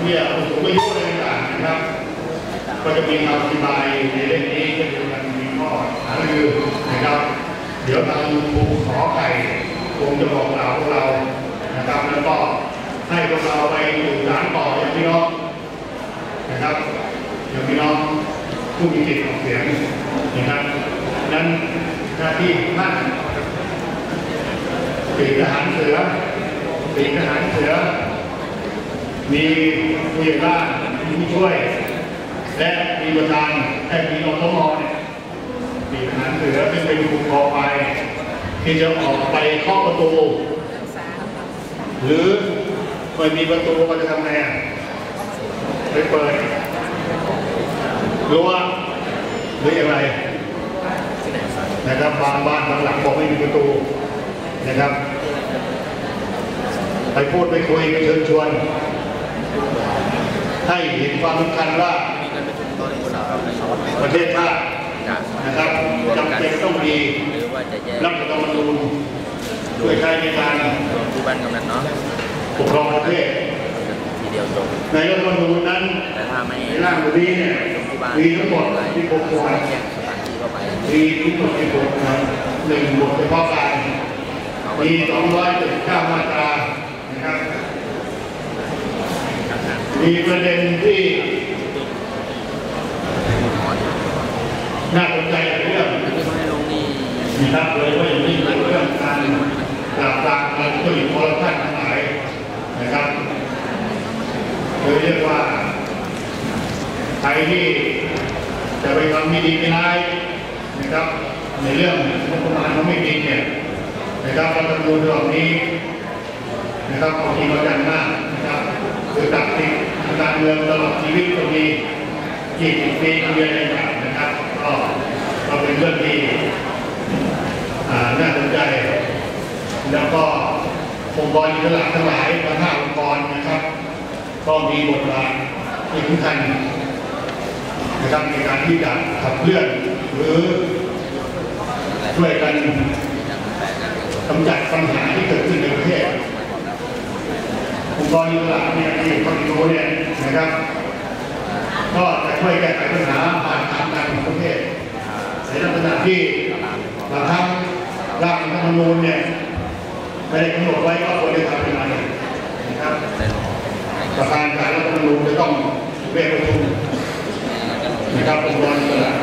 บี้ยผู้สูงอายุอะไรต่างๆนะครับก็จะมีคำอธิบายในเรื่องนี้จะเป็นการมีข้อหารือนะครับเดี๋ยวทางภูขอไก่คงจะบอกกล่าวพวกเรานะครับแล้วก็ให้พวกเราไปสื่อสารต่ออย่างพี่น้องนะครับอย่างพี่น้องผู้มีจิตออกเสียงนะครับนั้นหน้าที่ท่านปีกทหารเสือมีผู้ใหญ่บ้านมีผู้ช่วยและมีประธานและมีอสมเนี่ยปีกทหารเสือซึ่งเป็นกลุ่มต่อไปที่จะออกไปเคาะประตูหรือไม่มีประตูก็จะทำไงไปเปิดรั้วหรืออย่างไรนะครับบางบ้านบางหลังบอกไม่มีประตูนะครับไปพูดไปคุยไปเชิญชวนให้เห็นความสำคัญว่าประเทศชาตินะครับจำเป็นต้องมีรัฐธรรมนูญด้วยใช้ในการปกครองประเทศในรัฐธรรมนูญนั้นในร่างนี้เนี่ยมีทั้งหมดที่6 หมวดมีทั้งหมดที่6 หมวด1 หมวดเฉพาะการมี279 มาตรานะครับมีประเด็นที่น่าสนใจหลายเรื่องนะครับเลยว่าอย่างนี้เรื่องการปราบปรามการทุจริตคอร์รัปชันทั้งหลายนะครับโดยเรียกว่าใครที่จะไปทำไม่ดีไม่ร้ายนะครับในเรื่องงบประมาณเขาไม่จริงเนี่ยนะครับรัฐธรรมนูญฉบับนี้นะครับเอาจริงเอาจังมากนะครับคือตัดสิทธิ์ทางการเมืองตลอดชีวิตก็มี20 ปีเรียนอะไรต่างนะครับก็เป็นเรื่องที่น่าสนใจแล้วก็องค์กรอิสระทั้งหลาย5 องค์กรนะครับก็มีบทบาทที่สำคัญนะครับในการที่จะขับเคลื่อนหรือช่วยกันกำจัดปัญหาที่เกิดขึ้นในประเทศองค์กรอิสระเนี่ยที่เขาดูเนี่ยนะครับก็จะช่วยแก้ไขปัญหาผ่านทางการของประเทศในลักษณะที่บางครั้งร่างรัฐธรรมนูญเนี่ยไม่ได้กำหนดไว้ว่าควรจะทำยังไงนะครับประธานการรัฐธรรมนูญจะต้องเรียกประชุมนะครับองค์กรอิสระ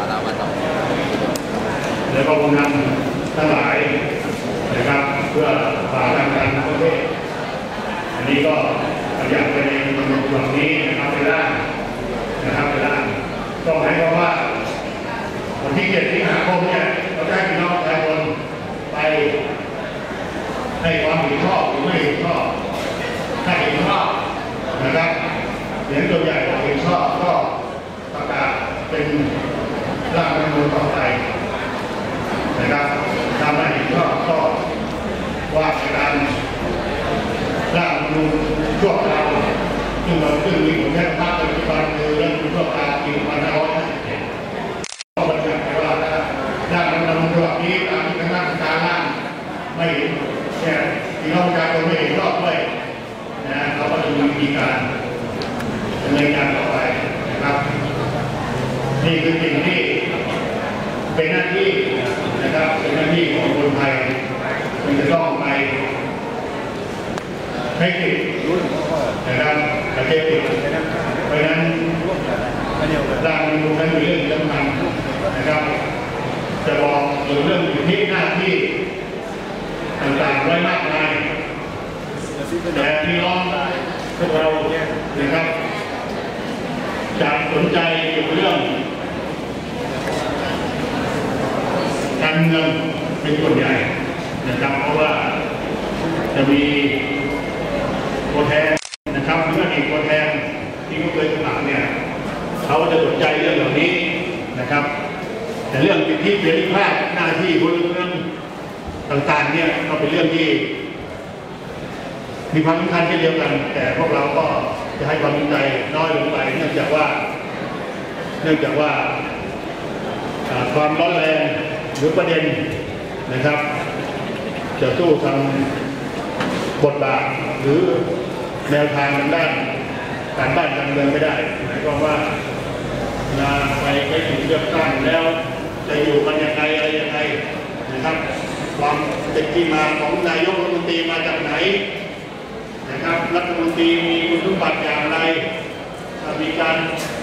แล้วก็ผู้นำทั้งหลายนะครับเพื่อฝ่าทางการประเทศอันนี้ก็อยากไปในกำหนดแบบนี้นะครับไปล่างนะครับไปล่างก็หมายความว่าวันที่7 สิงหาคมเนี่ยเราได้พี่น้องประชาชนไปให้ความเห็นชอบหรือไม่เห็นชอบถ้าเห็นชอบนะครับเสียงส่วนใหญ่ก็เห็นชอบก็ประกาศเป็นร่างรัฐธรรมนูญต่อไปนะครับถ้าไม่เห็นชอบก็ว่าการร่างรัฐธรรมนูญชั่วคราวซึ่งมีผลแค่ภาคปัจจุบันคือเรื่องชั่วคราวปี2557ก็บัญญัติไว้ว่าร่างรัฐธรรมนูญฉบับนี้ตามที่คณะกรรมการร่างไม่เห็นเนี่ยพี่น้องประชาชนไม่เห็นชอบด้วยนะเขาก็จะมีวิธีการดำเนินการต่อไปนะครับนี่คือสิ่งที่เป็นหน้าที่นะครับเป็นหน้าที่ของคนไทยที่จะต้องไปให้ติดนะครับประเทศติดเพราะฉะนั้นร่างรัฐธรรมนูญนั้นเป็นเรื่องสำคัญนะครับจะบอกถึงเรื่องที่หน้าที่ต่างๆไว้มากมายแต่พี่น้องพวกเรานะครับจะสนใจเกี่ยวกับเรื่องการเมืองเป็นส่วนใหญ่นะครับเพราะว่าจะมีตัวแทนนะครับหรืออดีตตัวแทนที่เขาเคยสมัครเนี่ยเขาจะสนใจเรื่องเหล่านี้นะครับแต่เรื่องสิทธิเสรีภาพหน้าที่พลเมืองต่างๆเนี่ยก็เป็นเรื่องที่มีความสำคัญเช่นเดียวกันแต่พวกเราก็จะให้ความสนใจน้อยลงไปเนื่องจากว่าความร้อนแรงหรือประเด็นนะครับจะสู้ทางบทบาทหรือแนวทางด้านการบ้านการเมืองไม่ได้หมายความว่าไปถึงเลือกตั้งแล้วจะอยู่กันยังไงอะไรยังไงนะครับความเป็นที่มาของนายกรัฐมนตรีมาจากไหนนะครับรัฐมนตรีมีคุณสมบัติอย่างไรมีการ